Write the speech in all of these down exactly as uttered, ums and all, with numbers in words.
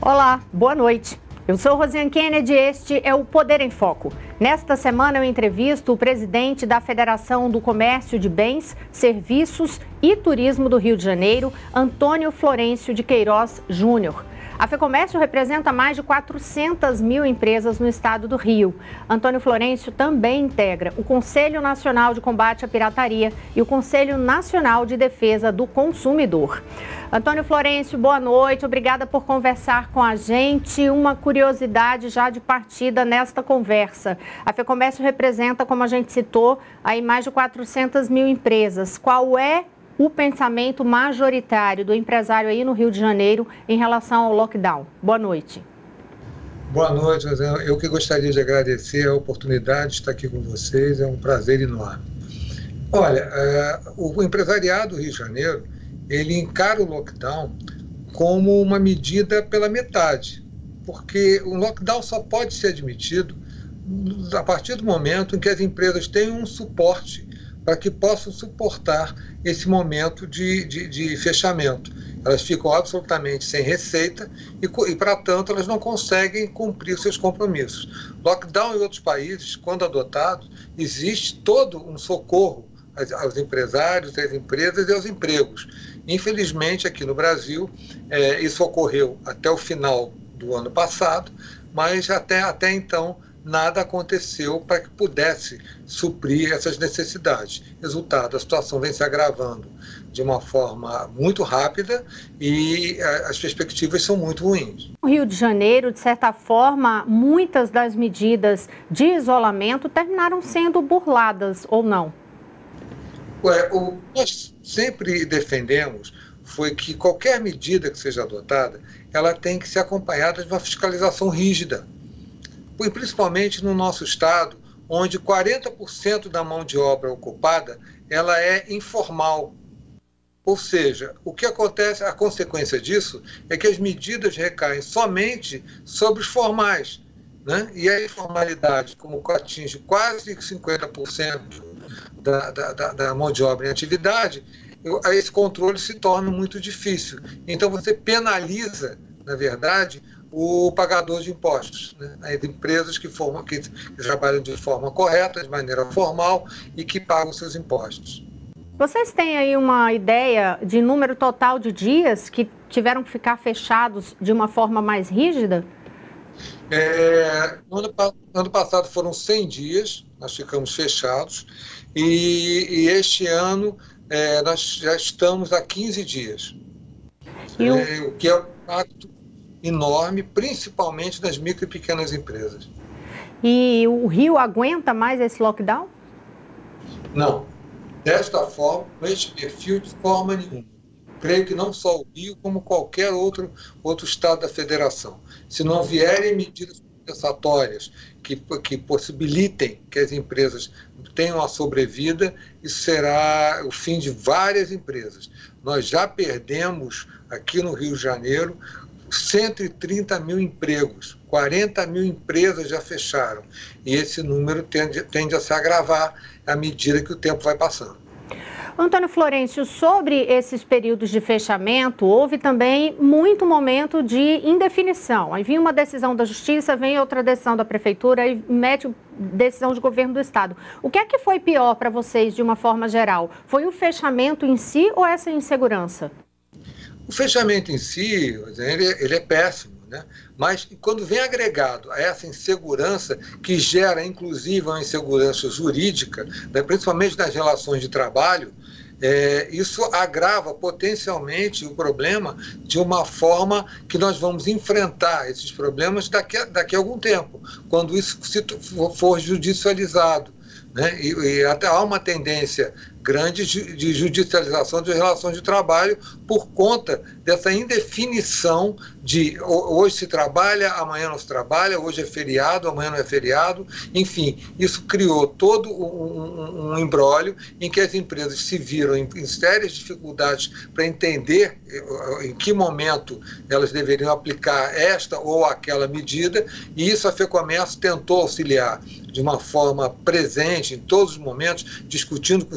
Olá, boa noite. Eu sou Rosiane Kennedy e este é o Poder em Foco. Nesta semana eu entrevisto o presidente da Federação do Comércio de Bens, Serviços e Turismo do Rio de Janeiro, Antônio Florencio de Queiroz Júnior. A FEComércio representa mais de quatrocentas mil empresas no estado do Rio. Antônio Florencio também integra o Conselho Nacional de Combate à Pirataria e o Conselho Nacional de Defesa do Consumidor. Antônio Florencio, boa noite. Obrigada por conversar com a gente. Uma curiosidade já de partida nesta conversa. A FEComércio representa, como a gente citou, aí mais de quatrocentas mil empresas. Qual é o pensamento majoritário do empresário aí no Rio de Janeiro em relação ao lockdown? Boa noite. Boa noite, Rosana. Eu que gostaria de agradecer a oportunidade de estar aqui com vocês, é um prazer enorme. Olha, uh, o empresariado do Rio de Janeiro, ele encara o lockdown como uma medida pela metade, porque o lockdown só pode ser admitido a partir do momento em que as empresas têm um suporte para que possam suportar esse momento de, de, de fechamento. Elas ficam absolutamente sem receita e, e, para tanto, elas não conseguem cumprir seus compromissos. Lockdown em outros países, quando adotado, existe todo um socorro aos, aos empresários, às empresas e aos empregos. Infelizmente, aqui no Brasil, é, isso ocorreu até o final do ano passado, mas até, até então nada aconteceu para que pudesse suprir essas necessidades. Resultado, a situação vem se agravando de uma forma muito rápida e as perspectivas são muito ruins. No Rio de Janeiro, de certa forma, muitas das medidas de isolamento terminaram sendo burladas, ou não? Ué, o que nós sempre defendemos foi que qualquer medida que seja adotada, ela tem que ser acompanhada de uma fiscalização rígida. E principalmente no nosso estado, onde quarenta por cento da mão de obra ocupada ela é informal. Ou seja, o que acontece, a consequência disso é que as medidas recaem somente sobre os formais, né? E a informalidade, como atinge quase cinquenta por cento da, da, da mão de obra em atividade, esse controle se torna muito difícil. Então você penaliza, na verdade, o pagador de impostos, né? As empresas que, formam, que, que trabalham de forma correta, de maneira formal e que pagam seus impostos. Vocês têm aí uma ideia de número total de dias que tiveram que ficar fechados de uma forma mais rígida? É, no ano, ano passado foram cem dias, nós ficamos fechados, e, e este ano é, nós já estamos há quinze dias, e o... É, o que é um impacto enorme, principalmente nas micro e pequenas empresas. E o Rio aguenta mais esse lockdown? Não. Desta forma, com este perfil, de forma nenhuma. Creio que não só o Rio, como qualquer outro, outro estado da federação. Se não vierem medidas compensatórias que, que possibilitem que as empresas tenham a sobrevida, isso será o fim de várias empresas. Nós já perdemos aqui no Rio de Janeiro cento e trinta mil empregos, quarenta mil empresas já fecharam. E esse número tende, tende a se agravar à medida que o tempo vai passando. Antônio Florencio, sobre esses períodos de fechamento, houve também muito momento de indefinição. Aí vinha uma decisão da Justiça, vem outra decisão da Prefeitura e mete decisão de governo do Estado. O que é que foi pior para vocês, de uma forma geral? Foi o fechamento em si ou essa insegurança? O fechamento em si, ele, ele é péssimo, né? Mas quando vem agregado a essa insegurança, que gera inclusive uma insegurança jurídica, né, principalmente nas relações de trabalho, é, isso agrava potencialmente o problema de uma forma que nós vamos enfrentar esses problemas daqui a, daqui a algum tempo, quando isso se for judicializado. Né? E, e até há uma tendência grande de, de judicialização de relações de trabalho por conta dessa indefinição de hoje se trabalha, amanhã não se trabalha, hoje é feriado, amanhã não é feriado. Enfim, isso criou todo um, um, um imbróglio em que as empresas se viram em, em sérias dificuldades para entender em que momento elas deveriam aplicar esta ou aquela medida, e isso a FEComércio tentou auxiliar de uma forma presente em todos os momentos, discutindo com o sindicato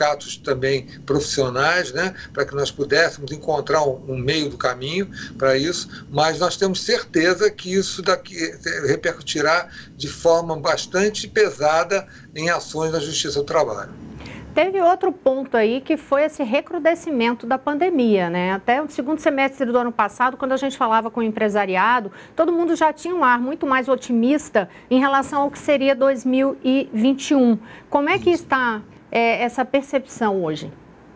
sindicatos também profissionais, né, para que nós pudéssemos encontrar um, um meio do caminho para isso, mas nós temos certeza que isso daqui repercutirá de forma bastante pesada em ações da Justiça do Trabalho. Teve outro ponto aí que foi esse recrudescimento da pandemia, né? Até o segundo semestre do ano passado, quando a gente falava com o empresariado, todo mundo já tinha um ar muito mais otimista em relação ao que seria dois mil e vinte e um. Como é que está é, essa percepção hoje?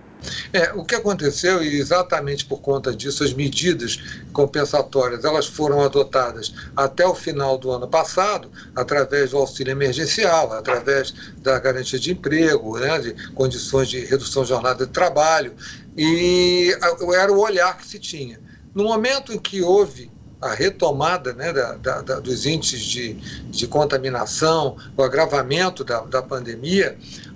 É, o que aconteceu, e exatamente por conta disso, as medidas compensatórias elas foram adotadas até o final do ano passado, através do auxílio emergencial, através da garantia de emprego, né, de condições de redução de jornada de trabalho, e era o olhar que se tinha. No momento em que houve a retomada, né, da, da, da, dos índices de, de contaminação, o agravamento da, da pandemia,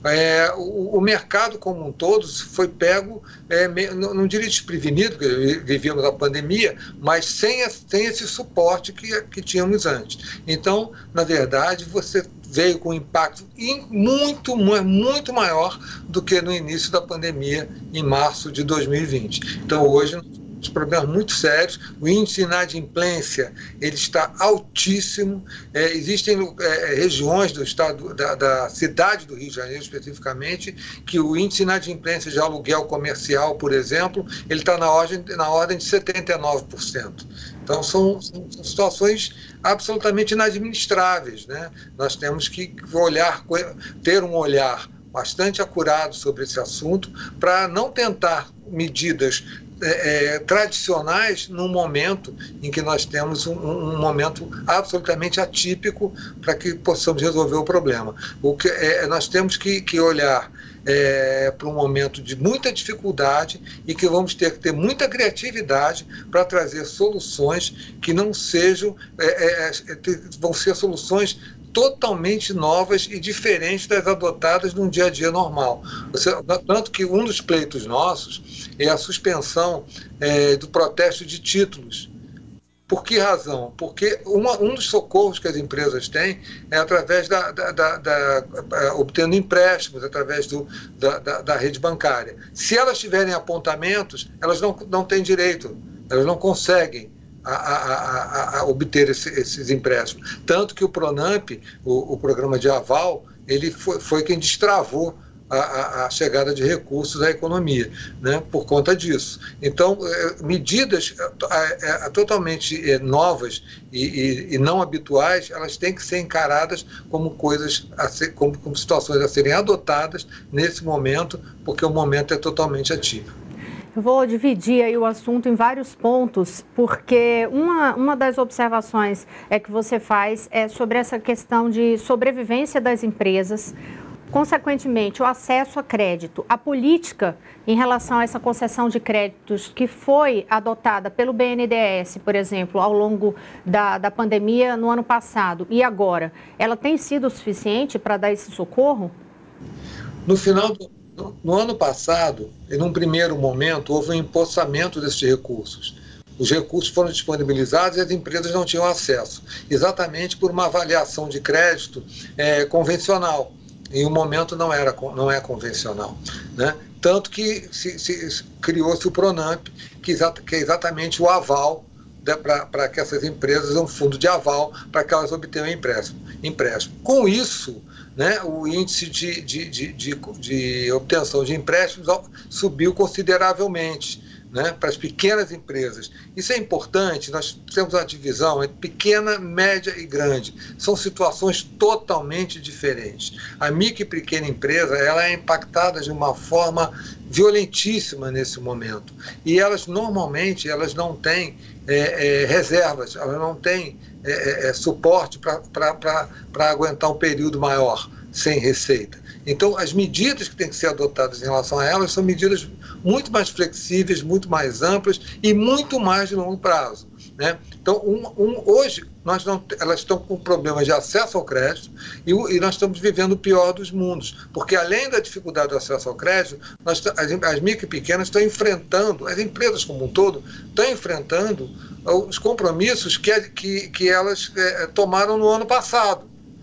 é, o, o mercado como um todo foi pego, é, não, não diria desprevenido, porque vivíamos a pandemia, mas sem, sem esse suporte que, que tínhamos antes. Então, na verdade, você veio com um impacto muito, muito maior do que no início da pandemia, em março de dois mil e vinte. Então, hoje, problemas muito sérios, o índice de inadimplência ele está altíssimo, é, existem é, regiões do estado, da, da cidade do Rio de Janeiro especificamente, que o índice de inadimplência de aluguel comercial, por exemplo, ele está na ordem, na ordem de setenta e nove por cento. Então são, são situações absolutamente inadministráveis, né? Nós temos que olhar, ter um olhar bastante acurado sobre esse assunto para não tentar medidas É, é, tradicionais num momento em que nós temos um, um momento absolutamente atípico para que possamos resolver o problema. O que, é, nós temos que, que olhar é, para um momento de muita dificuldade e que vamos ter que ter muita criatividade para trazer soluções que não sejam, é, é, vão ser soluções totalmente novas e diferentes das adotadas num dia a dia normal. Você, tanto que um dos pleitos nossos é a suspensão é, do protesto de títulos. Por que razão? Porque uma, um dos socorros que as empresas têm é através da, da, da, da obtendo empréstimos, através do, da, da, da rede bancária. Se elas tiverem apontamentos, elas não, não têm direito, elas não conseguem A, a, a, a obter esse, esses empréstimos. Tanto que o Pronamp, o, o programa de aval, ele foi, foi quem destravou a, a, a chegada de recursos à economia, né, por conta disso. Então, é, medidas é, é, totalmente é, novas e, e, e não habituais, elas têm que ser encaradas como coisas, a ser, como, como situações a serem adotadas nesse momento, porque o momento é totalmente atípico. Eu vou dividir aí o assunto em vários pontos, porque uma, uma das observações é que você faz é sobre essa questão de sobrevivência das empresas, consequentemente o acesso a crédito, a política em relação a essa concessão de créditos que foi adotada pelo B N Dê Esse, por exemplo, ao longo da, da pandemia no ano passado e agora, ela tem sido suficiente para dar esse socorro? No final do No ano passado, em um primeiro momento, houve um empossamento desses recursos. Os recursos foram disponibilizados e as empresas não tinham acesso, exatamente por uma avaliação de crédito é, convencional. Em um momento não, era, não é convencional, né? Tanto que se, se, criou-se o Pronamp, que, que é exatamente o aval para que essas empresas, um fundo de aval, para que elas obtenham empréstimo. empréstimo. Com isso, né, o índice de, de, de, de, de obtenção de empréstimos subiu consideravelmente, né, para as pequenas empresas. Isso é importante, nós temos uma divisão entre pequena, média e grande. São situações totalmente diferentes. A micro e pequena empresa ela é impactada de uma forma violentíssima nesse momento. E elas, normalmente, elas não têm é, é, reservas, elas não têm é, é, suporte para aguentar um período maior sem receita. Então, as medidas que têm que ser adotadas em relação a elas são medidas muito mais flexíveis, muito mais amplas e muito mais de longo prazo, né? Então, um, um, hoje, nós não, elas estão com problemas de acesso ao crédito e, e nós estamos vivendo o pior dos mundos, porque além da dificuldade do acesso ao crédito, nós, as, as micro e pequenas estão enfrentando, as empresas como um todo, estão enfrentando os compromissos que, que, que elas é, tomaram no ano passado.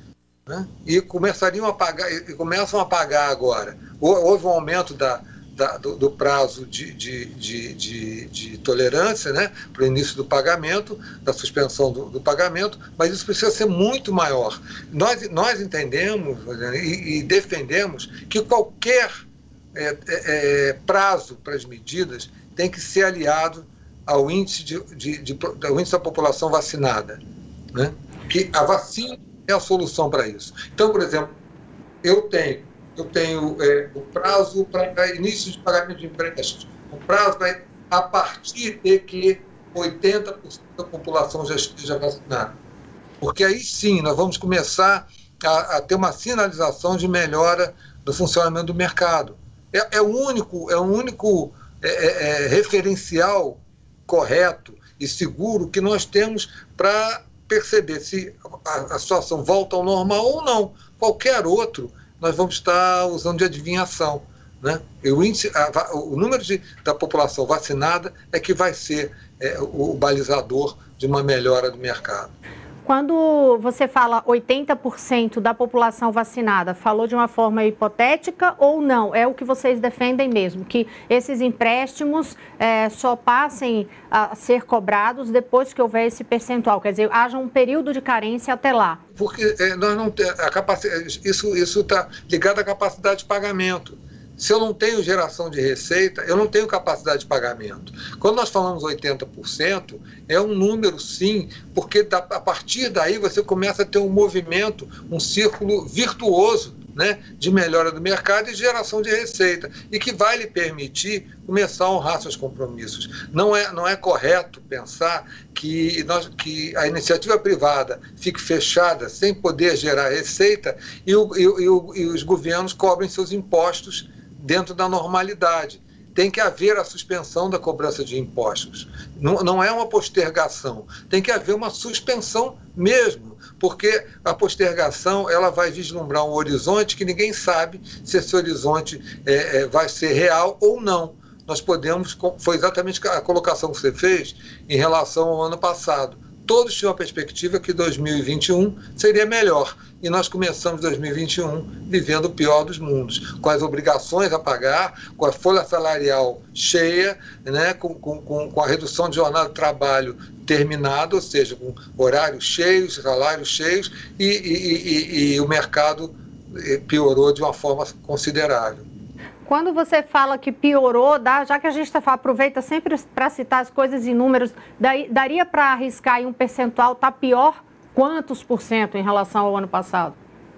né? E começariam a pagar, e começam a pagar agora. Houve um aumento da, da, do, do prazo de, de, de, de, de tolerância, né, para o início do pagamento, da suspensão do, do pagamento, mas isso precisa ser muito maior. Nós, nós entendemos e, e defendemos que qualquer é, é, prazo para as medidas tem que ser aliado ao índice, de, de, de, de, ao índice da população vacinada, né? Que a vacina é a solução para isso. Então, por exemplo, eu tenho, eu tenho é, o prazo para início de pagamento de empréstimos, o prazo para a partir de que oitenta por cento da população já esteja vacinada. Porque aí sim nós vamos começar a, a ter uma sinalização de melhora do funcionamento do mercado. É, é o único, é o único é, é, referencial correto e seguro que nós temos para perceber se a, a situação volta ao normal ou não. Qualquer outro, nós vamos estar usando de adivinhação, né? E o, índice, a, o número de, da população vacinada é que vai ser é, o, o balizador de uma melhora do mercado. Quando você fala oitenta por cento da população vacinada, falou de uma forma hipotética ou não? É o que vocês defendem mesmo, que esses empréstimos é, só passem a ser cobrados depois que houver esse percentual, quer dizer, haja um período de carência até lá? Porque é, nós não temos a capacidade, isso isso está ligado à capacidade de pagamento. Se eu não tenho geração de receita, eu não tenho capacidade de pagamento. Quando nós falamos oitenta por cento, é um número sim, porque da, a partir daí você começa a ter um movimento, um círculo virtuoso, né, de melhora do mercado e geração de receita, e que vai lhe permitir começar a honrar seus compromissos. Não é, não é correto pensar que, nós, que a iniciativa privada fique fechada sem poder gerar receita e, o, e, o, e os governos cobrem seus impostos dentro da normalidade. Tem que haver a suspensão da cobrança de impostos. Não, não é uma postergação, tem que haver uma suspensão mesmo, porque a postergação ela vai vislumbrar um horizonte que ninguém sabe se esse horizonte é, é, vai ser real ou não. Nós podemos, foi exatamente a colocação que você fez em relação ao ano passado. Todos tinham a perspectiva que dois mil e vinte e um seria melhor. E nós começamos dois mil e vinte e um vivendo o pior dos mundos, com as obrigações a pagar, com a folha salarial cheia, né, com, com, com a redução de jornada de trabalho terminada, ou seja, com horários cheios, salários cheios, e, e, e, e o mercado piorou de uma forma considerável. Quando você fala que piorou, dá, já que a gente tá, aproveita sempre para citar as coisas em números, daí, daria para arriscar aí um percentual, está pior quantos por cento em relação ao ano passado?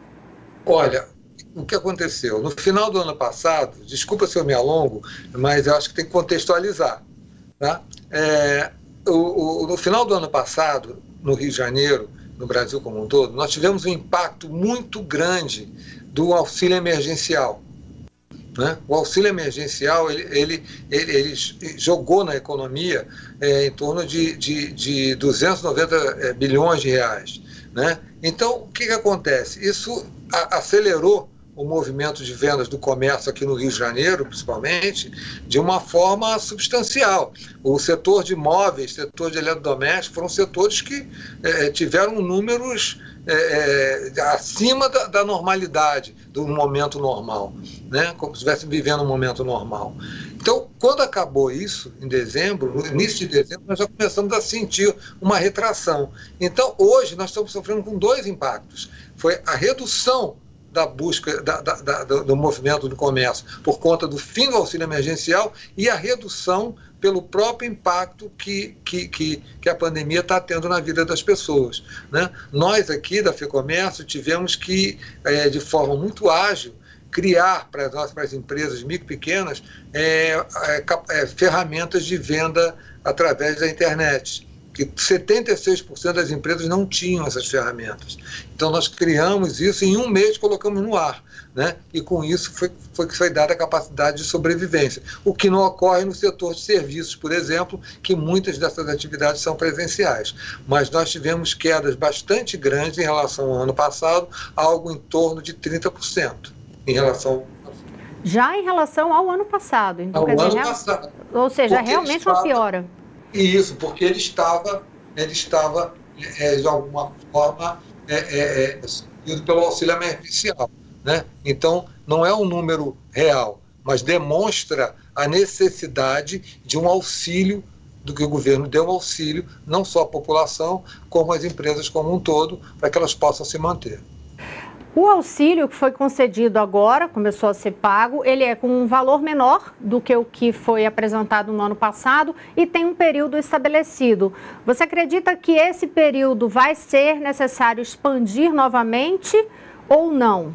Olha, o que aconteceu? No final do ano passado, desculpa se eu me alongo, mas eu acho que tem que contextualizar. Tá? É, o, o, no final do ano passado, no Rio de Janeiro, no Brasil como um todo, nós tivemos um impacto muito grande do auxílio emergencial. Né? O auxílio emergencial ele, ele, ele, ele jogou na economia é, em torno de, de, de duzentos e noventa bilhões de reais. Né? Então, o que, que acontece? Isso a, acelerou o movimento de vendas do comércio aqui no Rio de Janeiro, principalmente, de uma forma substancial. O setor de imóveis, setor de eletrodomésticos, foram setores que é, tiveram números é, é, acima da, da normalidade, do momento normal, né? Como se estivesse vivendo um momento normal. Então, quando acabou isso, em dezembro, no início de dezembro, nós já começamos a sentir uma retração. Então, hoje, nós estamos sofrendo com dois impactos. Foi a redução da busca da, da, da, do movimento do comércio por conta do fim do auxílio emergencial e a redução pelo próprio impacto que, que, que, que a pandemia está tendo na vida das pessoas. Né? Nós aqui da FEComércio tivemos que, é, de forma muito ágil, criar para as nossas para as empresas micro e pequenas é, é, é, ferramentas de venda através da internet, que setenta e seis por cento das empresas não tinham essas ferramentas. Então, nós criamos isso e em um mês colocamos no ar, né? E com isso foi, foi que foi dada a capacidade de sobrevivência, o que não ocorre no setor de serviços, por exemplo, que muitas dessas atividades são presenciais. Mas nós tivemos quedas bastante grandes em relação ao ano passado, algo em torno de trinta por cento em relação ao... Já em relação ao ano passado. Então, ao quer ano dizer, passado. Ou seja, é realmente uma piora. Isso, porque ele estava, ele estava é, de alguma forma, é, é, ido pelo auxílio emergencial, né? Então, não é um número real, mas demonstra a necessidade de um auxílio, do que o governo deu um auxílio, não só à população, como às empresas como um todo, para que elas possam se manter. O auxílio que foi concedido agora, começou a ser pago, ele é com um valor menor do que o que foi apresentado no ano passado e tem um período estabelecido. Você acredita que esse período vai ser necessário expandir novamente ou não?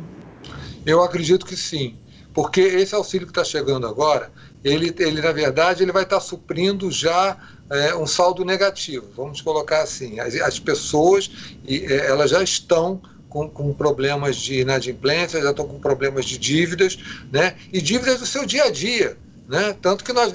Eu acredito que sim, porque esse auxílio que está chegando agora, ele, ele na verdade, ele vai estar suprindo já é, um saldo negativo, vamos colocar assim. As, as pessoas, é, elas já estão Com, com problemas de inadimplência, já estão com problemas de dívidas, né? E dívidas do seu dia a dia, né? Tanto que nós,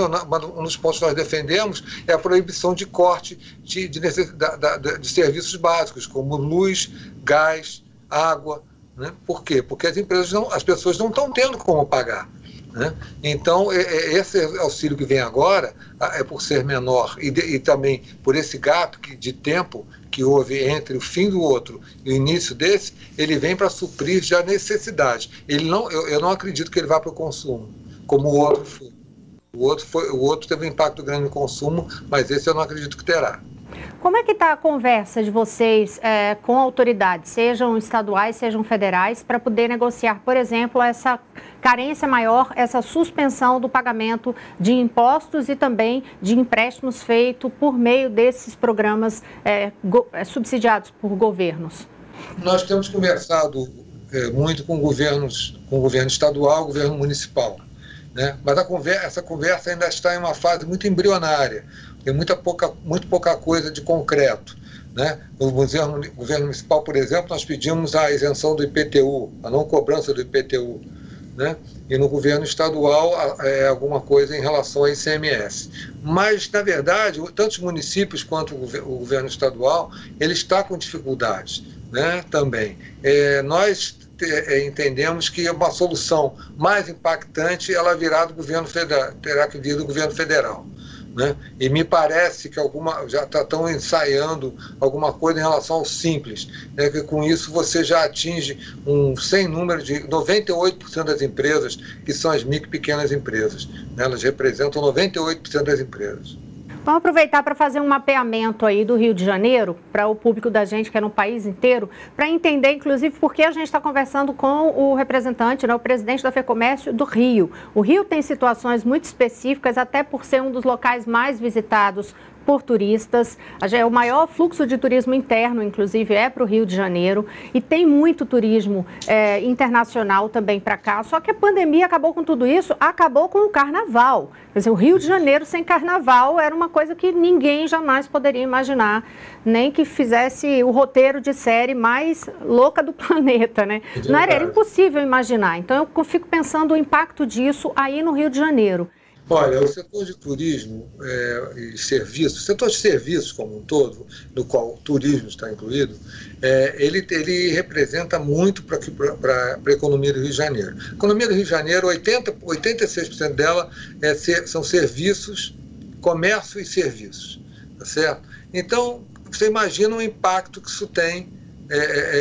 um dos pontos que nós defendemos é a proibição de corte de, de, de, de serviços básicos, como luz, gás, água, né? Por quê? Porque as empresas não, as pessoas não estão tendo como pagar, né? Então, esse auxílio que vem agora, é por ser menor e, de, e também por esse gap de tempo que houve entre o fim do outro e o início desse, ele vem para suprir já necessidade. Ele não, eu, eu não acredito que ele vá para o consumo, como o outro foi. O outro, foi, o outro teve um impacto grande no consumo, mas esse eu não acredito que terá. Como é que está a conversa de vocês é, com autoridades, sejam estaduais, sejam federais, para poder negociar, por exemplo, essa carência maior, essa suspensão do pagamento de impostos e também de empréstimos feitos por meio desses programas é, go, é, subsidiados por governos? Nós temos conversado é, muito com governos, com o governo estadual, governo municipal, né? Mas a conversa, essa conversa ainda está em uma fase muito embrionária. Tem muita pouca, muito pouca coisa de concreto, né? No governo, governo municipal, por exemplo, nós pedimos a isenção do I P T U, a não cobrança do I P T U, né? E no governo estadual é alguma coisa em relação ao I C M S. Mas, na verdade, tanto os municípios quanto o governo estadual, ele está com dificuldades, né? Também. É, nós entendemos que uma solução mais impactante ela virá do governo federal, terá que vir do governo federal. Né? E me parece que alguma, já estão ensaiando alguma coisa em relação ao Simples, né? Que com isso você já atinge um sem número de noventa e oito por cento das empresas, que são as micro e pequenas empresas, né? Elas representam noventa e oito por cento das empresas. Vamos aproveitar para fazer um mapeamento aí do Rio de Janeiro, para o público da gente que é no país inteiro, para entender, inclusive, por que a gente está conversando com o representante, né, o presidente da FEComércio do Rio. O Rio tem situações muito específicas, até por ser um dos locais mais visitados por turistas. O maior fluxo de turismo interno, inclusive, é para o Rio de Janeiro e tem muito turismo é, internacional também para cá. Só que a pandemia acabou com tudo isso, acabou com o carnaval. Quer dizer, o Rio de Janeiro sem carnaval era uma coisa que ninguém jamais poderia imaginar, nem que fizesse o roteiro de série mais louca do planeta, né? Não era, era impossível imaginar. Então eu fico pensando o impacto disso aí no Rio de Janeiro. Olha, o setor de turismo é, e serviços, o setor de serviços como um todo, no qual o turismo está incluído, é, ele, ele representa muito para a economia do Rio de Janeiro. A economia do Rio de Janeiro, oitenta, oitenta e seis por cento dela é, são serviços, comércio e serviços, tá certo? Então, você imagina o impacto que isso tem é,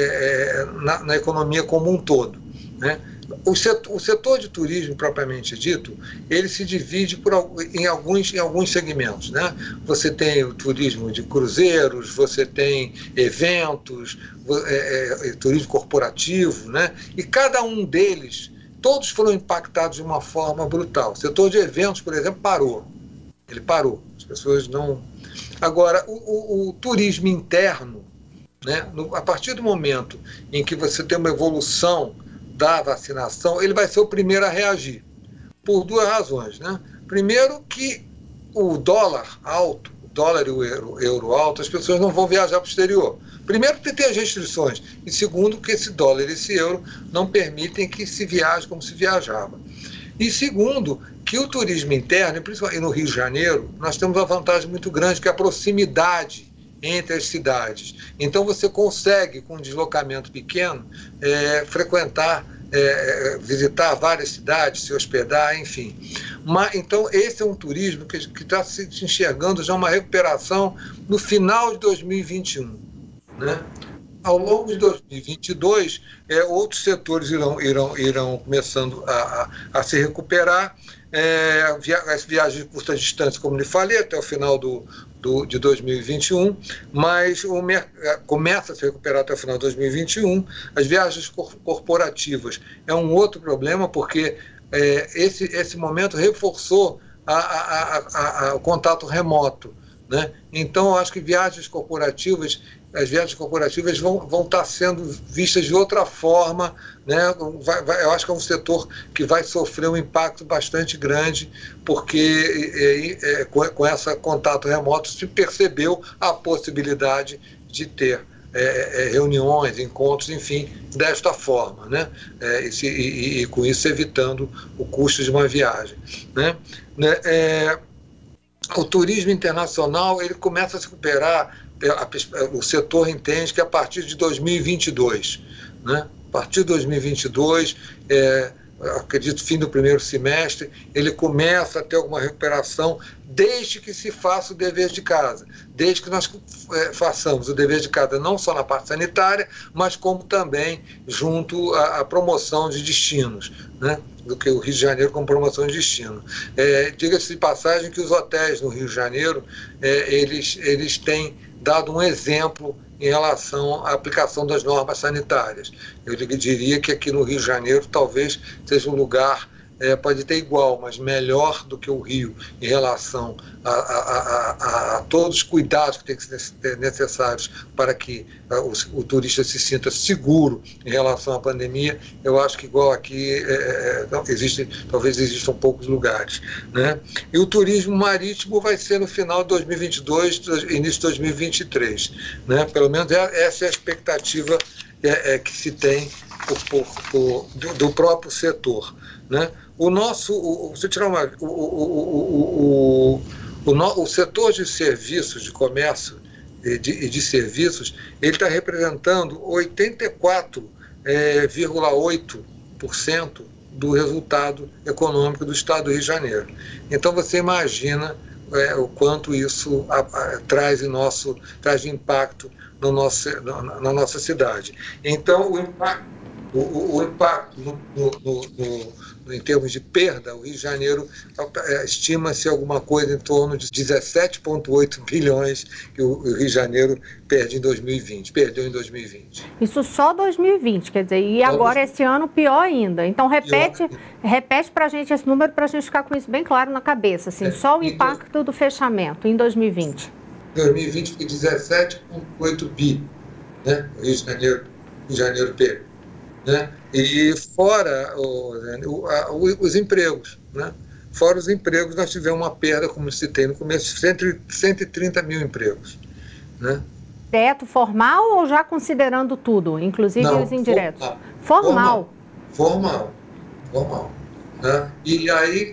é, na, na economia como um todo, né? O setor, o setor de turismo, propriamente dito, ele se divide por, em, alguns, em alguns segmentos, né? Você tem o turismo de cruzeiros, você tem eventos, é, é, turismo corporativo, né? E cada um deles, todos foram impactados de uma forma brutal. O setor de eventos, por exemplo, parou. Ele parou. As pessoas não... Agora, o, o, o turismo interno, né? No, a partir do momento em que você tem uma evolução da vacinação, ele vai ser o primeiro a reagir, por duas razões, né? Primeiro que o dólar alto, o dólar e o euro, euro alto, as pessoas não vão viajar para o exterior. Primeiro porque tem as restrições, e segundo que esse dólar e esse euro não permitem que se viaje como se viajava. E segundo, que o turismo interno, principalmente no Rio de Janeiro, nós temos uma vantagem muito grande, que é a proximidade entre as cidades. Então você consegue, com um deslocamento pequeno, é, frequentar, é, visitar várias cidades, se hospedar, enfim. Mas, então esse é um turismo que está se enxergando já uma recuperação no final de dois mil e vinte e um. Né? ao longo de dois mil e vinte e dois, é, outros setores irão, irão, irão começando a, a, a se recuperar. É, via, as viagens de curta distância, como lhe falei, até o final do, do, de dois mil e vinte e um, mas o, começa a se recuperar até o final de dois mil e vinte e um. As viagens cor, corporativas é um outro problema, porque é, esse, esse momento reforçou a, a, a, a, o contato remoto, né? Então, eu acho que viagens corporativas, as viagens corporativas vão, vão estar sendo vistas de outra forma, né? Vai, vai, eu acho que é um setor que vai sofrer um impacto bastante grande, porque é, é, com, com esse contato remoto se percebeu a possibilidade de ter é, é, reuniões, encontros, enfim, desta forma, né? É, e, se, e, e com isso evitando o custo de uma viagem, né? É, o turismo internacional ele começa a se recuperar. O setor entende que a partir de dois mil e vinte e dois, né? A partir de dois mil e vinte e dois, é, acredito fim do primeiro semestre, ele começa a ter alguma recuperação, desde que se faça o dever de casa, desde que nós é, façamos o dever de casa não só na parte sanitária, mas como também junto à, à promoção de destinos, né? Do que o Rio de Janeiro como promoção de destino. É, diga-se de passagem que os hotéis no Rio de Janeiro, é, eles, eles têm dado um exemplo em relação à aplicação das normas sanitárias. Eu diria que aqui no Rio de Janeiro talvez seja um lugar, é, pode ter igual, mas melhor do que o Rio em relação a, a, a, a, a todos os cuidados que têm que ser necessários para que a, o, o turista se sinta seguro em relação à pandemia. Eu acho que igual aqui é, não, existe, talvez existam poucos lugares, né? E o turismo marítimo vai ser no final de dois mil e vinte e dois, início de dois mil e vinte e três, né? Pelo menos essa é a expectativa é, é, que se tem por, por, por, do, do próprio setor, né? O nosso, o, se tirar uma, o, o, o, o, o, o setor de serviços, de comércio e de, de serviços, ele está representando oitenta e quatro vírgula oito por cento do resultado econômico do Estado do Rio de Janeiro. Então você imagina é, o quanto isso a, a, traz, em nosso, traz de impacto no nosso, na, na nossa cidade. Então o impacto, o, o, o impacto no, no, no em termos de perda, o Rio de Janeiro estima-se alguma coisa em torno de dezessete vírgula oito bilhões que o Rio de Janeiro perde em dois mil e vinte, perdeu em dois mil e vinte. Isso só dois mil e vinte, quer dizer, e agora esse ano pior ainda. Então repete, repete para a gente esse número para a gente ficar com isso bem claro na cabeça, assim, é, só o impacto do, do fechamento em dois mil e vinte. dois mil e vinte foi dezessete vírgula oito bi, né? O Rio de Janeiro, Rio de Janeiro perdeu, né? E fora o, o, a, os empregos, né? Fora os empregos, nós tivemos uma perda, como citei no começo, de cento e trinta mil empregos, né? Direto, formal ou já considerando tudo, inclusive Não, os indiretos? Formal. Formal. Formal. Formal, né? E aí,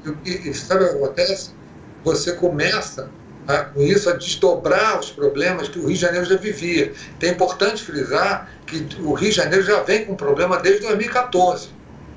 sabe o que acontece? Você começa a, com isso a desdobrar os problemas que o Rio de Janeiro já vivia. Então, é importante frisar que o Rio de Janeiro já vem com problema desde dois mil e quatorze.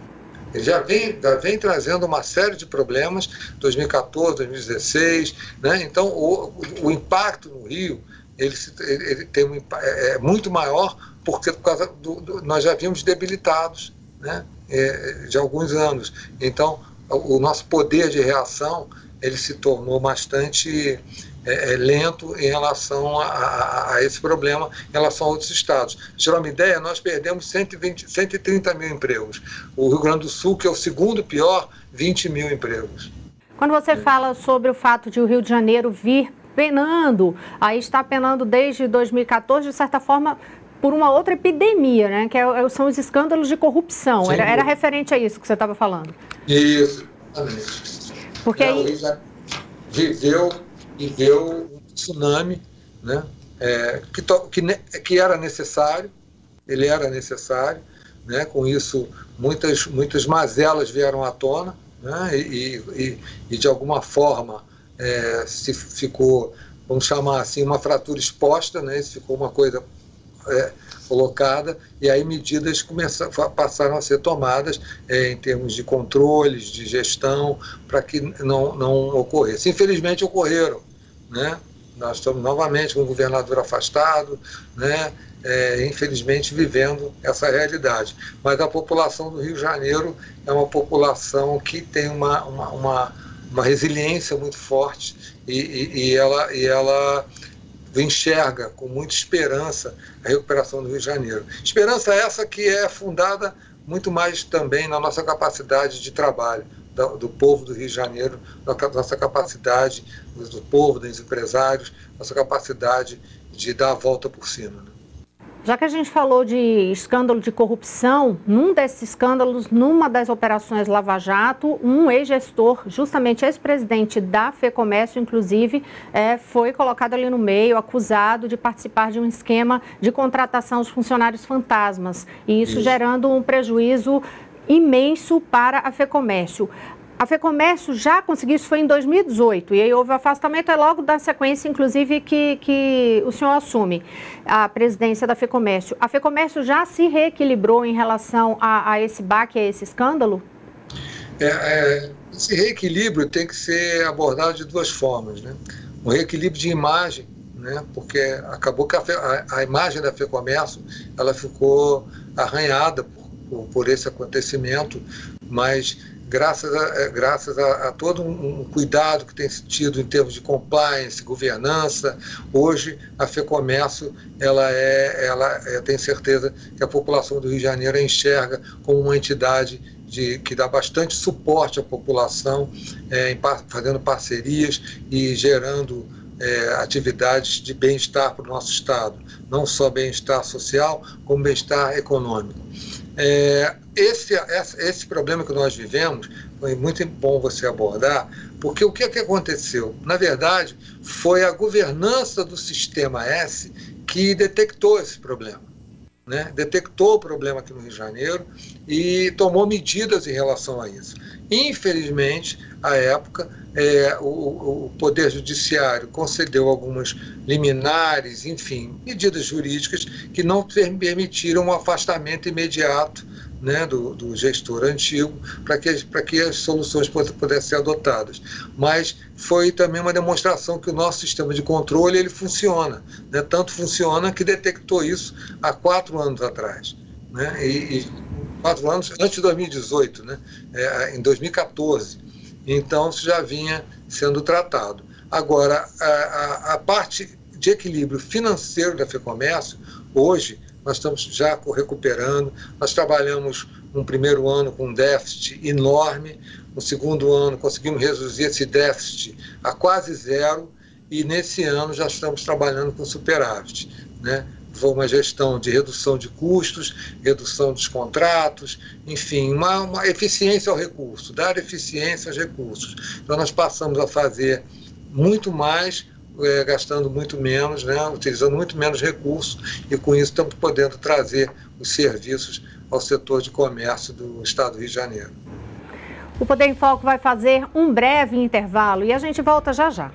Ele já vem, já vem trazendo uma série de problemas, dois mil e quatorze, dois mil e dezesseis, né? Então o, o impacto no Rio ele, ele, ele tem um, é, é muito maior, porque por causa do, do, nós já vimos debilitados, né? É, de alguns anos. Então o, o nosso poder de reação ele se tornou bastante é, é, lento em relação a, a, a esse problema, em relação a outros estados. Para tirar uma ideia, nós perdemos cento e vinte, cento e trinta mil empregos. O Rio Grande do Sul, que é o segundo pior, vinte mil empregos. Quando você é. fala sobre o fato de o Rio de Janeiro vir penando, aí está penando desde dois mil e quatorze, de certa forma, por uma outra epidemia, né? Que é, são os escândalos de corrupção. Era, era referente a isso que você estava falando. Isso, exatamente. Porque aí... O Rio de Janeiro viveu, viveu um tsunami, né? É, que, to, que, que era necessário, ele era necessário, né? Com isso muitas, muitas mazelas vieram à tona, né? e, e, e de alguma forma é, se ficou, vamos chamar assim, uma fratura exposta, né? Isso ficou uma coisa é, colocada, e aí medidas começaram, passaram a ser tomadas é, em termos de controles, de gestão, para que não, não ocorresse. Infelizmente ocorreram, né? Nós estamos novamente com o governador afastado, né? é, infelizmente, vivendo essa realidade. Mas a população do Rio de Janeiro é uma população que tem uma, uma, uma, uma resiliência muito forte e, e, e, ela, e ela enxerga com muita esperança a recuperação do Rio de Janeiro. Esperança essa que é fundada muito mais também na nossa capacidade de trabalho, do, do povo do Rio de Janeiro, da nossa capacidade, do povo, dos empresários, nossa capacidade de dar a volta por cima, né? Já que a gente falou de escândalo de corrupção, num desses escândalos, numa das operações Lava Jato, um ex-gestor, justamente ex-presidente da FEComércio, inclusive, é, foi colocado ali no meio, acusado de participar de um esquema de contratação de funcionários fantasmas, e isso, isso. gerando um prejuízo imenso para a FEComércio. A FEComércio já conseguiu, isso foi em dois mil e dezoito, e aí houve o afastamento, é logo da sequência, inclusive, que, que o senhor assume a presidência da FEComércio. A FEComércio já se reequilibrou em relação a, a esse baque, a esse escândalo? É, é, esse reequilíbrio tem que ser abordado de duas formas, né? Um reequilíbrio de imagem, né? Porque acabou que a, a, a imagem da FEComércio ela ficou arranhada por, por esse acontecimento, mas graças a, graças a, a todo um, um cuidado que tem tido em termos de compliance, governança, hoje a FEComércio, ela é, ela é, tem certeza que a população do Rio de Janeiro a enxerga como uma entidade de, que dá bastante suporte à população, é, em, fazendo parcerias e gerando é, atividades de bem-estar para o nosso Estado, não só bem-estar social, como bem-estar econômico. É, esse, esse problema que nós vivemos foi muito bom você abordar, porque o que, é que aconteceu? Na verdade, foi a governança do Sistema S que detectou esse problema, né? Detectou o problema aqui no Rio de Janeiro e tomou medidas em relação a isso. Infelizmente, à época, é, o, o Poder Judiciário concedeu algumas liminares, enfim, medidas jurídicas que não permitiram um afastamento imediato, né, do, do gestor antigo, para que, para que as soluções pudessem ser adotadas. Mas foi também uma demonstração que o nosso sistema de controle ele funciona, né? Tanto funciona que detectou isso há quatro anos atrás, né? E, e quatro anos antes de dois mil e dezoito, né? É, em dois mil e quatorze. Então, isso já vinha sendo tratado. Agora, a, a, a parte de equilíbrio financeiro da FEComércio, hoje, nós estamos já recuperando. Nós trabalhamos um primeiro ano com um déficit enorme, no segundo ano conseguimos reduzir esse déficit a quase zero e nesse ano já estamos trabalhando com superávit, né? Foi uma gestão de redução de custos, redução dos contratos, enfim, uma, uma eficiência ao recurso, dar eficiência aos recursos. Então nós passamos a fazer muito mais, É, gastando muito menos, né, utilizando muito menos recursos e com isso estamos podendo trazer os serviços ao setor de comércio do Estado do Rio de Janeiro. O Poder em Foco vai fazer um breve intervalo e a gente volta já já.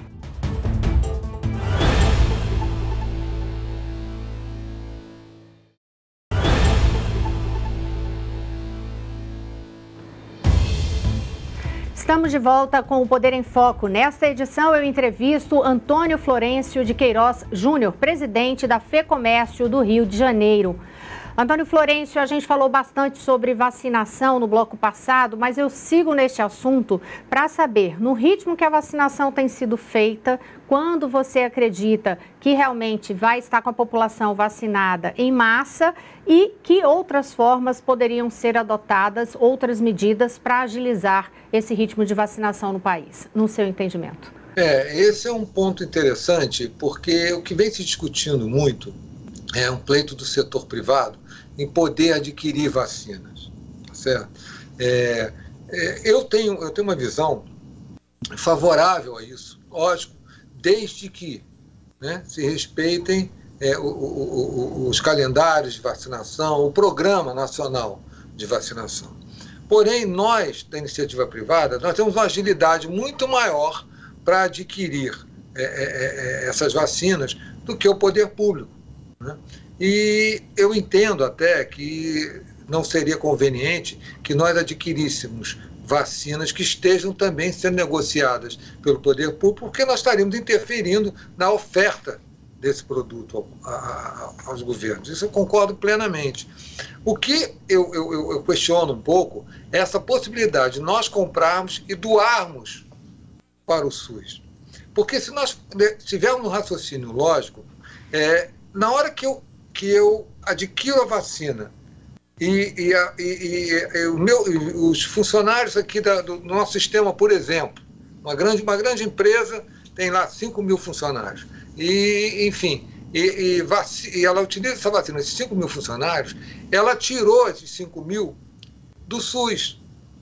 Estamos de volta com o Poder em Foco. Nesta edição eu entrevisto Antônio Florencio de Queiroz Júnior, presidente da FEComércio do Rio de Janeiro. Antônio Florencio, a gente falou bastante sobre vacinação no bloco passado, mas eu sigo neste assunto para saber, no ritmo que a vacinação tem sido feita, quando você acredita que realmente vai estar com a população vacinada em massa e que outras formas poderiam ser adotadas, outras medidas para agilizar esse ritmo de vacinação no país, no seu entendimento? É, esse é um ponto interessante, porque o que vem se discutindo muito é um pleito do setor privado em poder adquirir vacinas, certo? É, é, eu, tenho, eu tenho uma visão favorável a isso, lógico, desde que, né, se respeitem é, o, o, o, os calendários de vacinação, o Programa Nacional de Vacinação. Porém, nós, da iniciativa privada, nós temos uma agilidade muito maior para adquirir é, é, essas vacinas do que o poder público, né? E eu entendo até que não seria conveniente que nós adquiríssemos vacinas que estejam também sendo negociadas pelo poder público, porque nós estaríamos interferindo na oferta desse produto a, a, aos governos. Isso eu concordo plenamente. O que eu, eu, eu questiono um pouco é essa possibilidade de nós comprarmos e doarmos para o SUS. Porque se nós tivermos um raciocínio lógico, é, na hora que eu, que eu adquiro a vacina e, e, a, e, e, e o meu, os funcionários aqui da, do nosso sistema, por exemplo, uma grande, uma grande empresa tem lá cinco mil funcionários. E, enfim, e, e, vac... e ela utiliza essa vacina, esses cinco mil funcionários, ela tirou esses cinco mil do SUS.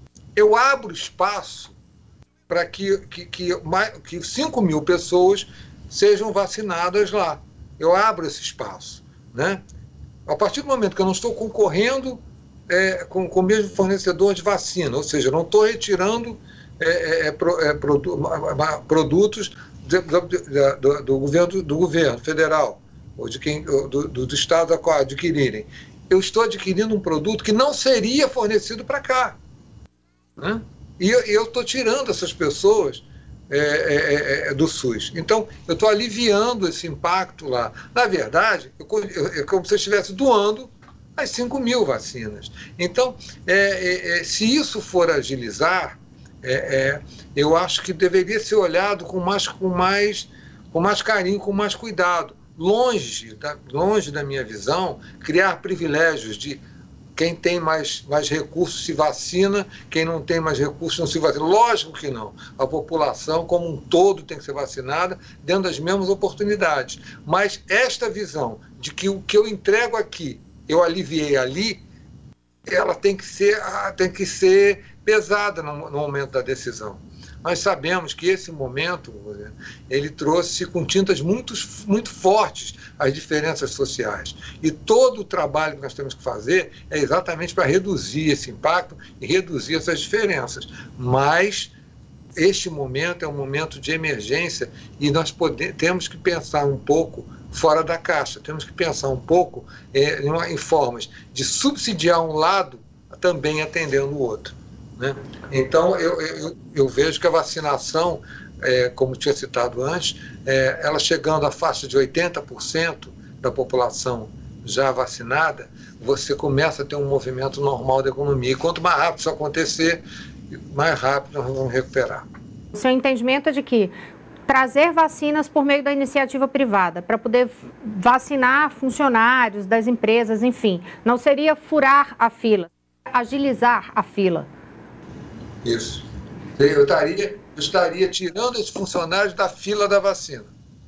Eu abro espaço para que, que, que, que cinco mil pessoas sejam vacinadas lá. Eu abro esse espaço, né? A partir do momento que eu não estou concorrendo é, com, com o mesmo fornecedor de vacina, ou seja, eu não estou retirando é, é, pro, é, produ, produtos Do, do, do, governo, do governo federal, ou de quem, do, do, do Estado a adquirirem. Eu estou adquirindo um produto que não seria fornecido para cá. Né? E eu estou tirando essas pessoas é, é, é, do SUS. Então, eu estou aliviando esse impacto lá. Na verdade, eu, eu, é como se eu estivesse doando as cinco mil vacinas. Então, é, é, é, se isso for agilizar, É, é, eu acho que deveria ser olhado com mais, com mais, com mais carinho, com mais cuidado. Longe da, longe da minha visão, criar privilégios de quem tem mais, mais recursos se vacina, quem não tem mais recursos não se vacina. Lógico que não. A população como um todo tem que ser vacinada dentro das mesmas oportunidades. Mas esta visão de que o que eu entrego aqui, eu aliviei ali, ela tem que ser, tem que ser pesada no, no momento da decisão. Nós sabemos que esse momento, ele trouxe com tintas muito, muito fortes as diferenças sociais. E todo o trabalho que nós temos que fazer é exatamente para reduzir esse impacto e reduzir essas diferenças. Mas este momento é um momento de emergência e nós pode, temos que pensar um pouco fora da caixa. Temos que pensar um pouco é, em, em formas de subsidiar um lado também atendendo o outro. Né? Então, eu, eu, eu vejo que a vacinação, é, como tinha citado antes, é, ela chegando à faixa de oitenta por cento da população já vacinada, você começa a ter um movimento normal da economia. E quanto mais rápido isso acontecer, mais rápido nós vamos recuperar. O seu entendimento é de que trazer vacinas por meio da iniciativa privada, para poder vacinar funcionários das empresas, enfim, não seria furar a fila, agilizar a fila? Isso. Eu estaria, eu estaria tirando esses funcionários da fila da vacina.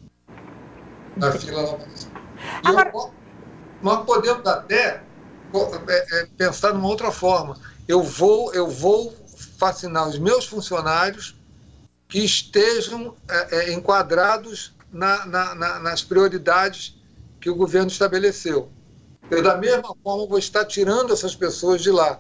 Da fila da vacina. E Agora... eu, nós podemos até pensar numa outra forma. Eu vou, eu vou vacinar os meus funcionários que estejam é, é, enquadrados na, na, na, nas prioridades que o governo estabeleceu. Eu, da mesma forma, vou estar tirando essas pessoas de lá.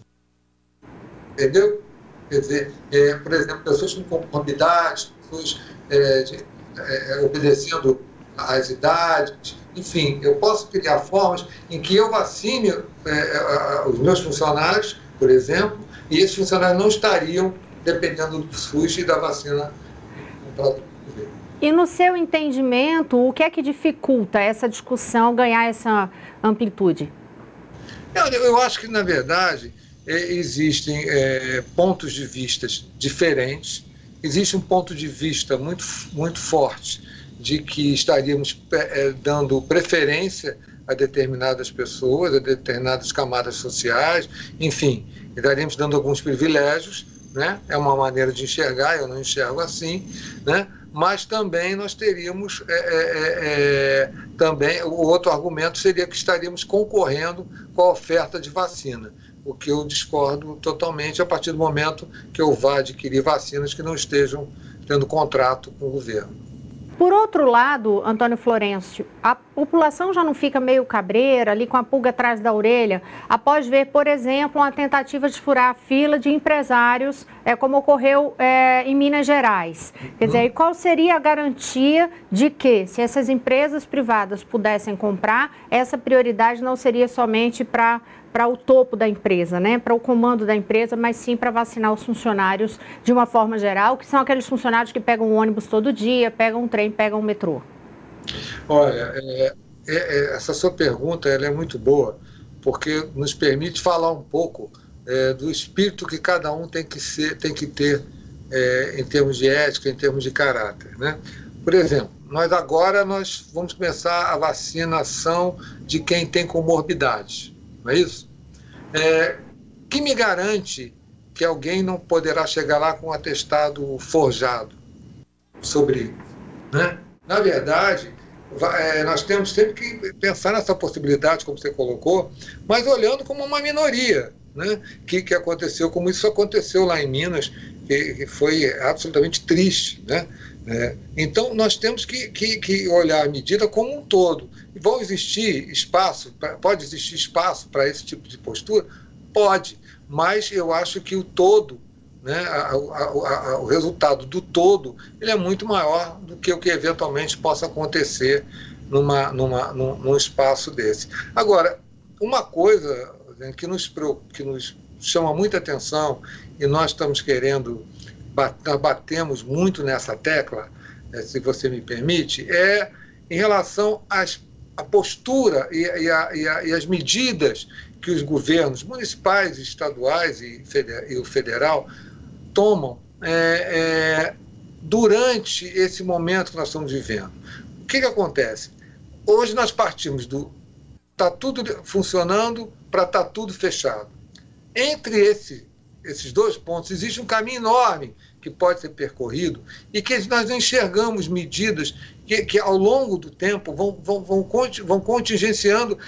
Entendeu? Quer dizer, é, por exemplo, pessoas com comorbidades, pessoas é, de, é, obedecendo às idades, enfim, eu posso criar formas em que eu vacine é, os meus funcionários, por exemplo, e esses funcionários não estariam dependendo do SUS e da vacina comprada pelo governo. E no seu entendimento, o que é que dificulta essa discussão ganhar essa amplitude? Eu, eu acho que, na verdade, é, existem é, pontos de vista diferentes. Existe um ponto de vista muito, muito forte de que estaríamos é, dando preferência a determinadas pessoas, a determinadas camadas sociais, enfim, estaríamos dando alguns privilégios, né? É uma maneira de enxergar, eu não enxergo assim, né? Mas também nós teríamos, é, é, é, também, o outro argumento seria que estaríamos concorrendo com a oferta de vacina, o que eu discordo totalmente a partir do momento que eu vá adquirir vacinas que não estejam tendo contrato com o governo. Por outro lado, Antônio Florencio, a população já não fica meio cabreira, ali com a pulga atrás da orelha, após ver, por exemplo, uma tentativa de furar a fila de empresários, é, como ocorreu é, em Minas Gerais. Quer dizer, e qual seria a garantia de que, se essas empresas privadas pudessem comprar, essa prioridade não seria somente para... para o topo da empresa, né? Para o comando da empresa, mas sim para vacinar os funcionários de uma forma geral, que são aqueles funcionários que pegam um ônibus todo dia, pegam um trem, pegam um metrô. Olha, é, é, é, essa sua pergunta ela é muito boa, porque nos permite falar um pouco é, do espírito que cada um tem que, ser, tem que ter é, em termos de ética, em termos de caráter, né? Por exemplo, nós agora nós vamos começar a vacinação de quem tem comorbidades, não é isso? É, que me garante que alguém não poderá chegar lá com um atestado forjado sobre isso, né? Na verdade, é, nós temos sempre que pensar nessa possibilidade, como você colocou, mas olhando como uma minoria, né? que, que aconteceu, como isso aconteceu lá em Minas, que, que foi absolutamente triste, né? É, então, nós temos que, que, que olhar a medida como um todo. E vão existir espaço, pode existir espaço para esse tipo de postura? Pode, mas eu acho que o todo, né, a, a, a, o resultado do todo, ele é muito maior do que o que eventualmente possa acontecer numa, numa, num, num espaço desse. Agora, uma coisa que nos, que nos chama muita atenção, e nós estamos querendo, nós batemos muito nessa tecla, se você me permite, é em relação às, à postura e, e, a, e, a, e as medidas que os governos municipais, estaduais e, feder, e o federal tomam é, é, durante esse momento que nós estamos vivendo. O que, que acontece? Hoje nós partimos do está tudo funcionando para estar tá tudo fechado. Entre esse, esses dois pontos existe um caminho enorme que pode ser percorrido e que nós enxergamos medidas que, que ao longo do tempo vão, vão, vão, vão contingenciando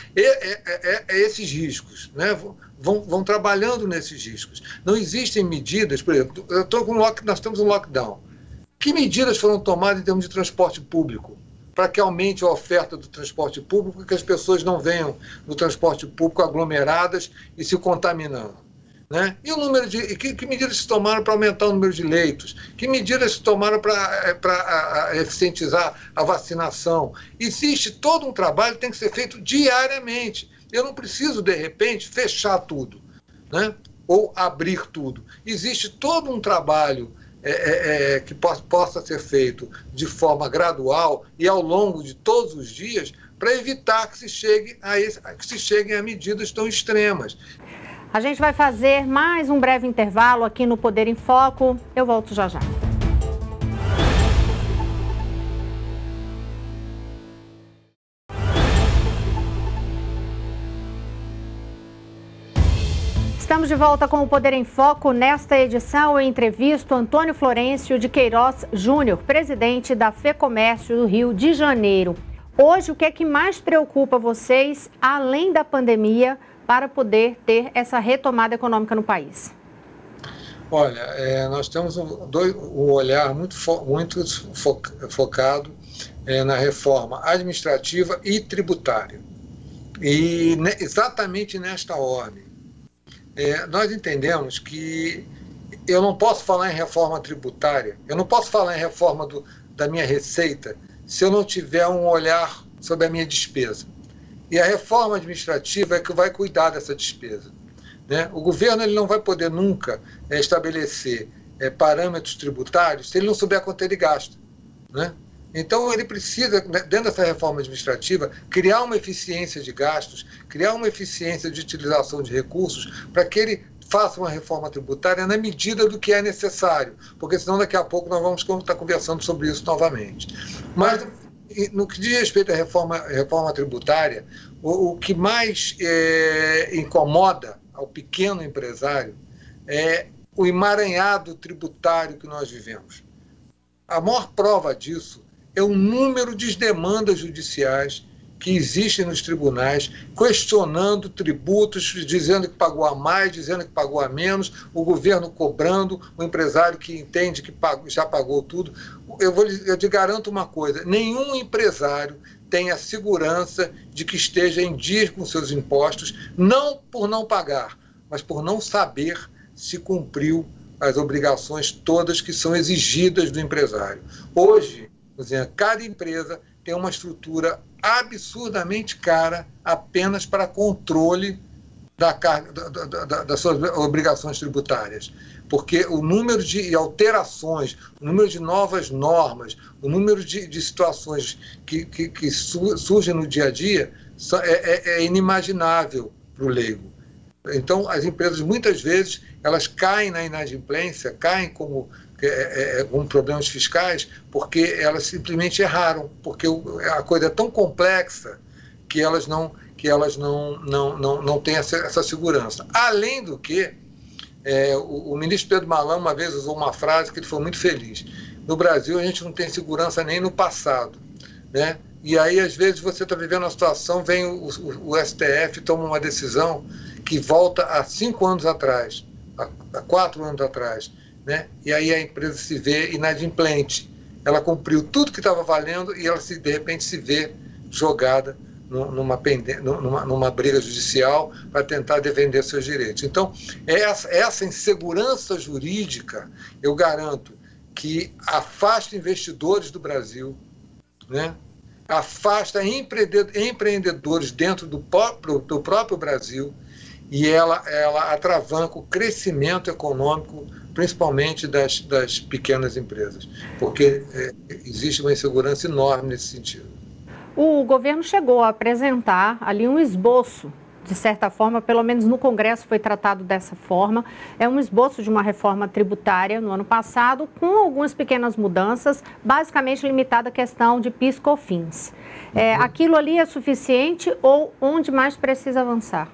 esses riscos, né? Vão, vão trabalhando nesses riscos. Não existem medidas, por exemplo, eu tô com lock, nós temos um lockdown. Que medidas foram tomadas em termos de transporte público para que aumente a oferta do transporte público e que as pessoas não venham no transporte público aglomeradas e se contaminando? Né? E o número de, que, que medidas se tomaram para aumentar o número de leitos? Que medidas se tomaram para eficientizar a vacinação? Existe todo um trabalho que tem que ser feito diariamente. Eu não preciso, de repente, fechar tudo, né? Ou abrir tudo. Existe todo um trabalho é, é, é, que possa, possa ser feito de forma gradual e ao longo de todos os dias para evitar que se, chegue a esse, que se cheguem a medidas tão extremas. A gente vai fazer mais um breve intervalo aqui no Poder em Foco. Eu volto já já. Estamos de volta com o Poder em Foco. Nesta edição, eu entrevisto Antônio Florencio de Queiroz Júnior, presidente da FEComércio do Rio de Janeiro. Hoje, o que é que mais preocupa vocês, além da pandemia, para poder ter essa retomada econômica no país? Olha, é, nós temos um, dois, um olhar muito, fo, muito fo, focado é, na reforma administrativa e tributária. E ne, exatamente nesta ordem. É, nós entendemos que eu não posso falar em reforma tributária, eu não posso falar em reforma do, da minha receita se eu não tiver um olhar sobre a minha despesa. E a reforma administrativa é que vai cuidar dessa despesa, né? O governo ele não vai poder nunca é, estabelecer é, parâmetros tributários se ele não souber quanto ele gasta, né? Então ele precisa, dentro dessa reforma administrativa, criar uma eficiência de gastos, criar uma eficiência de utilização de recursos para que ele faça uma reforma tributária na medida do que é necessário, porque senão daqui a pouco nós vamos estar conversando sobre isso novamente. Mas no que diz respeito à reforma, reforma tributária, o, o que mais é, incomoda ao pequeno empresário é o emaranhado tributário que nós vivemos. A maior prova disso é o número de demandas judiciais que existem nos tribunais, questionando tributos, dizendo que pagou a mais, dizendo que pagou a menos, o governo cobrando, o empresário que entende que pagou, já pagou tudo. Eu, vou, eu te garanto uma coisa, nenhum empresário tem a segurança de que esteja em dia com seus impostos, não por não pagar, mas por não saber se cumpriu as obrigações todas que são exigidas do empresário. Hoje, cada empresa tem uma estrutura absurdamente cara apenas para controle da carga, da, da, da, das suas obrigações tributárias, porque o número de alterações, o número de novas normas, o número de, de situações que, que, que surgem no dia a dia é, é, é inimaginável para o leigo. Então, as empresas, muitas vezes, elas caem na inadimplência, caem como, é, é, com problemas fiscais, porque elas simplesmente erraram, porque a coisa é tão complexa que elas não, que elas não, não, não, não têm essa, essa segurança. Além do que, é, o, o ministro Pedro Malan, uma vez, usou uma frase que ele foi muito feliz. No Brasil, a gente não tem segurança nem no passado, né? E aí, às vezes, você está vivendo uma situação, vem o, o, o S T F, toma uma decisão que volta há cinco anos atrás, há, há quatro anos atrás, né? E aí a empresa se vê inadimplente. Ela cumpriu tudo que estava valendo e ela, se, de repente, se vê jogada numa, numa, numa briga judicial para tentar defender seus direitos. Então, essa, essa insegurança jurídica, eu garanto, que afasta investidores do Brasil, né? Afasta empreendedores dentro do próprio, do próprio Brasil, e ela, ela atravanca o crescimento econômico, principalmente das, das pequenas empresas, porque é, existe uma insegurança enorme nesse sentido. O governo chegou a apresentar ali um esboço, de certa forma, pelo menos no Congresso foi tratado dessa forma, é um esboço de uma reforma tributária no ano passado, com algumas pequenas mudanças, basicamente limitada à questão de PIS e COFINS. É, uhum. Aquilo ali é suficiente ou onde mais precisa avançar?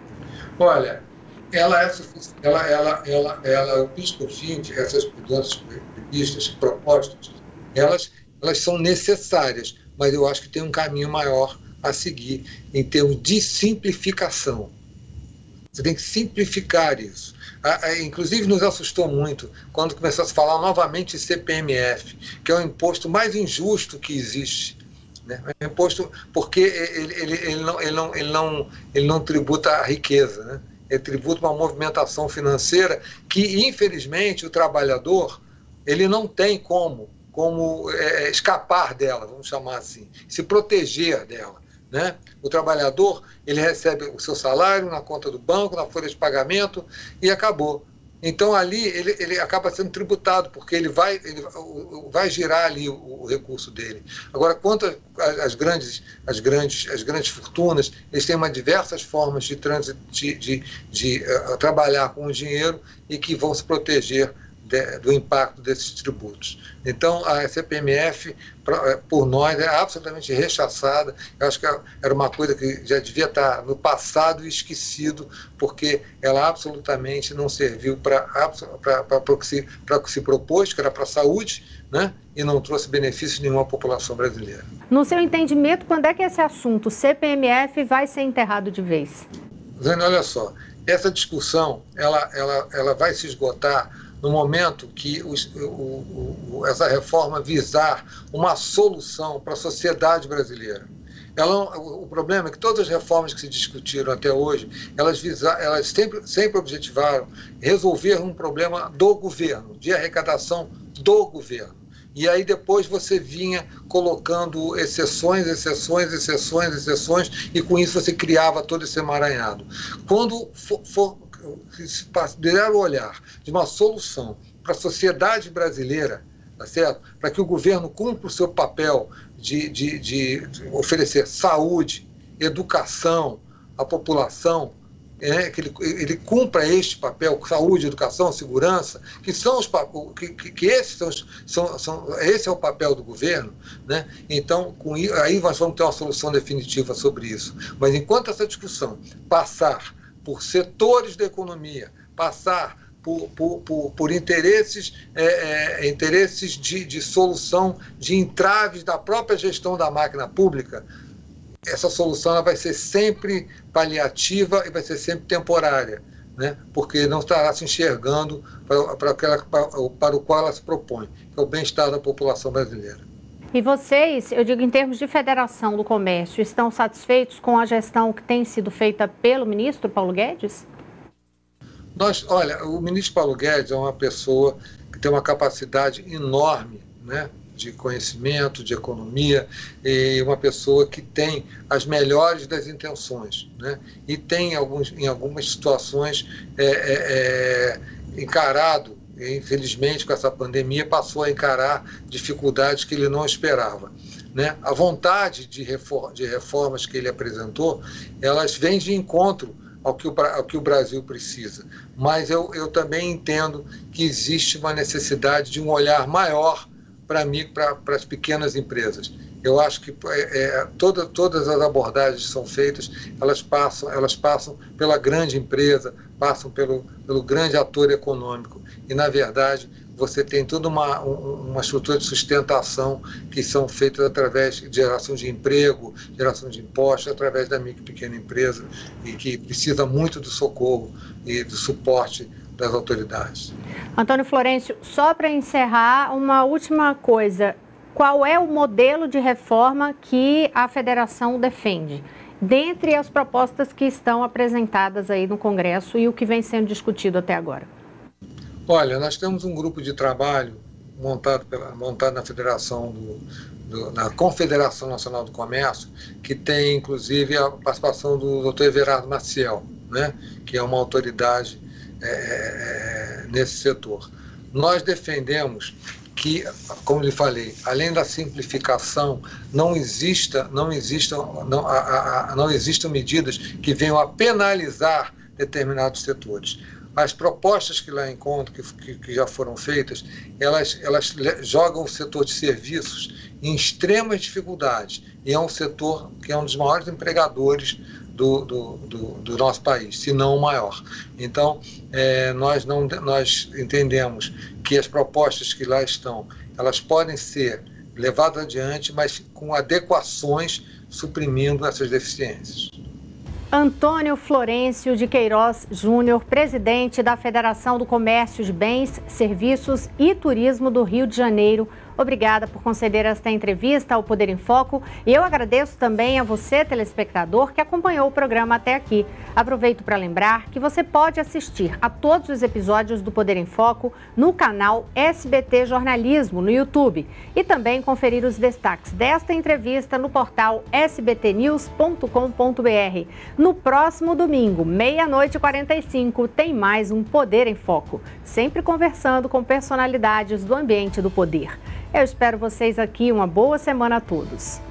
Olha, ela é suficiente, ela, ela, ela, ela, o PIS e COFINS, essas mudanças previstas, propostas, elas, elas são necessárias, mas eu acho que tem um caminho maior a seguir em termos de simplificação. Você tem que simplificar isso. Inclusive, nos assustou muito quando começou a se falar novamente em C P M F, que é o imposto mais injusto que existe. Né? É um imposto porque ele, ele, ele, não, ele, não, ele, não, ele não tributa a riqueza, né? Ele tributa uma movimentação financeira que, infelizmente, o trabalhador ele não tem como, como é, escapar dela, vamos chamar assim, se proteger dela. Né? O trabalhador ele recebe o seu salário na conta do banco, na folha de pagamento e acabou. Então ali ele, ele acaba sendo tributado, porque ele vai, ele vai girar ali o, o recurso dele. Agora, quanto às grandes, as grandes, as grandes fortunas, eles têm uma diversas formas de, transit, de, de, de uh, trabalhar com o dinheiro e que vão se proteger de, do impacto desses tributos. Então, a C P M F, por nós, é absolutamente rechaçada. Eu acho que era uma coisa que já devia estar no passado e esquecido, porque ela absolutamente não serviu para o que se, que se propôs, que era para a saúde, né? E não trouxe benefício nenhum à população brasileira. No seu entendimento, quando é que esse assunto C P M F vai ser enterrado de vez? Zane, olha só, essa discussão ela, ela, ela vai se esgotar no momento que os, o, o, essa reforma visar uma solução para a sociedade brasileira. Ela, o, o problema é que todas as reformas que se discutiram até hoje, elas, visa, elas sempre, sempre objetivaram resolver um problema do governo, de arrecadação do governo. E aí depois você vinha colocando exceções, exceções, exceções, exceções, e com isso você criava todo esse emaranhado. Quando for, for se der o olhar de uma solução para a sociedade brasileira, tá certo? Para que o governo cumpra o seu papel de, de, de oferecer saúde, educação à população, é, que ele, ele cumpra este papel, saúde, educação, segurança, que são os que, que, que esses são, são, são esse é o papel do governo, né? Então, com, aí nós vamos ter uma solução definitiva sobre isso. Mas enquanto essa discussão passar por setores da economia, passar por, por, por, por interesses, é, é, interesses de, de solução de entraves da própria gestão da máquina pública, essa solução ela vai ser sempre paliativa e vai ser sempre temporária, né? Porque não estará se enxergando para, para, aquela, para, para o qual ela se propõe, que é o bem-estar da população brasileira. E vocês, eu digo em termos de Federação do Comércio, estão satisfeitos com a gestão que tem sido feita pelo ministro Paulo Guedes? Nós, olha, o ministro Paulo Guedes é uma pessoa que tem uma capacidade enorme, né, de conhecimento, de economia, e uma pessoa que tem as melhores das intenções, né? E tem, alguns, em algumas situações, é, é, é, encarado, infelizmente, com essa pandemia, passou a encarar dificuldades que ele não esperava, né? A vontade de, reform, de reformas que ele apresentou, elas vêm de encontro ao que o, ao que o Brasil precisa. Mas eu, eu também entendo que existe uma necessidade de um olhar maior para mim, para as pequenas empresas. Eu acho que é, toda, todas as abordagens que são feitas, elas passam, elas passam pela grande empresa, passam pelo, pelo grande ator econômico. E, na verdade, você tem toda uma, uma estrutura de sustentação que são feitas através de geração de emprego, geração de impostos, através da micro e pequena empresa, e que precisa muito do socorro e do suporte das autoridades. Antônio Florencio, só para encerrar, uma última coisa. Qual é o modelo de reforma que a federação defende? Dentre as propostas que estão apresentadas aí no Congresso e o que vem sendo discutido até agora. Olha, nós temos um grupo de trabalho montado, pela, montado na Federação, do, do, na Confederação Nacional do Comércio, que tem, inclusive, a participação do doutor Everardo Maciel, né, que é uma autoridade é, nesse setor. Nós defendemos que, como lhe falei, além da simplificação, não exista, não exista, não, a, a, não existam medidas que venham a penalizar determinados setores. As propostas que lá encontro, que, que já foram feitas, elas, elas jogam o setor de serviços em extremas dificuldades, e é um setor que é um dos maiores empregadores do, do, do, do nosso país, se não o maior. Então, é, nós, não, nós entendemos que as propostas que lá estão, elas podem ser levadas adiante, mas com adequações, suprimindo essas deficiências. Antônio Florencio de Queiroz Júnior, presidente da Federação do Comércio de Bens, Serviços e Turismo do Rio de Janeiro. Obrigada por conceder esta entrevista ao Poder em Foco. E eu agradeço também a você, telespectador, que acompanhou o programa até aqui. Aproveito para lembrar que você pode assistir a todos os episódios do Poder em Foco no canal S B T Jornalismo no YouTube e também conferir os destaques desta entrevista no portal s b t news ponto com ponto b r. No próximo domingo, meia-noite e quarenta e cinco, tem mais um Poder em Foco, sempre conversando com personalidades do ambiente do poder. Eu espero vocês aqui. Uma boa semana a todos.